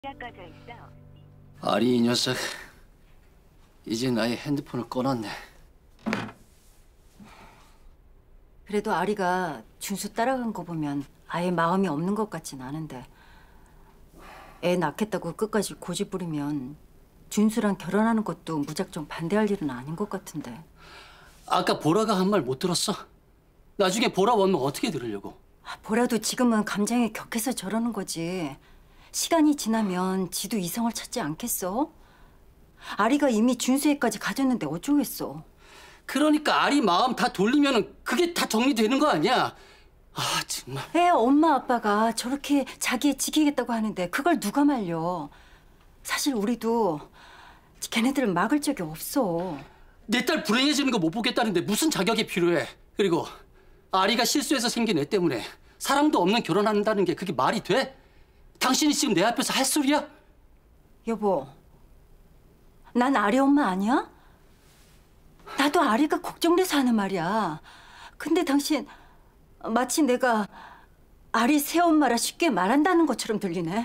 꺼져 있어. 아리 이 녀석 이제 나의 핸드폰을 꺼놨네. 그래도 아리가 준수 따라간 거 보면 아예 마음이 없는 것 같진 않은데 애 낳겠다고 끝까지 고집 부리면 준수랑 결혼하는 것도 무작정 반대할 일은 아닌 것 같은데. 아까 보라가 한 말 못 들었어? 나중에 보라 원면 어떻게 들으려고? 보라도 지금은 감정이 격해서 저러는 거지. 시간이 지나면 지도 이성을 찾지 않겠어? 아리가 이미 준수애까지 가졌는데 어쩌겠어. 그러니까 아리 마음 다 돌리면 그게 다 정리되는 거 아니야? 아 정말. 애 엄마 아빠가 저렇게 자기 지키겠다고 하는데 그걸 누가 말려. 사실 우리도 걔네들을 막을 적이 없어. 내 딸 불행해지는 거 못 보겠다는데 무슨 자격이 필요해? 그리고 아리가 실수해서 생긴 애 때문에 사랑도 없는 결혼한다는 게 그게 말이 돼? 당신이 지금 내 앞에서 할 소리야? 여보, 난 아리 엄마 아니야? 나도 아리가 걱정돼서 하는 말이야. 근데 당신 마치 내가 아리 새엄마라 쉽게 말한다는 것처럼 들리네.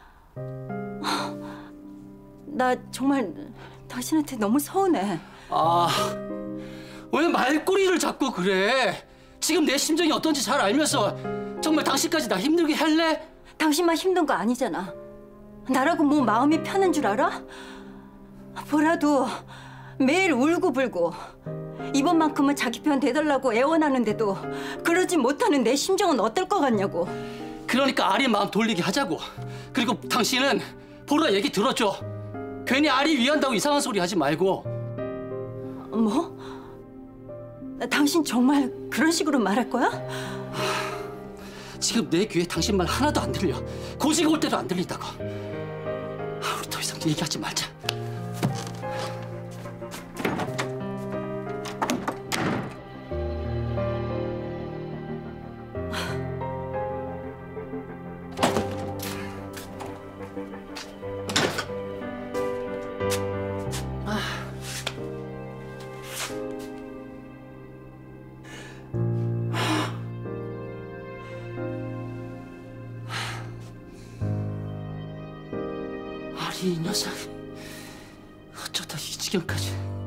나 정말 당신한테 너무 서운해. 아, 왜 말꼬리를 잡고 그래? 지금 내 심정이 어떤지 잘 알면서 정말 당신까지 나 힘들게 할래? 당신만 힘든 거 아니잖아. 나라고 뭐 마음이 편한 줄 알아? 보라도 매일 울고불고 이번만큼은 자기 편 대달라고 애원하는데도 그러지 못하는 내 심정은 어떨 것 같냐고. 그러니까 아리 마음 돌리게 하자고. 그리고 당신은 보라 얘기 들어줘. 괜히 아리 위한다고 이상한 소리 하지 말고. 뭐? 당신 정말 그런 식으로 말할 거야? 지금 내 귀에 당신 말 하나도 안 들려. 고지가 올 때도 안 들린다고. 우리 더 이상 얘기하지 말자. 아리 이 녀석 어쩌다 이 지경까지.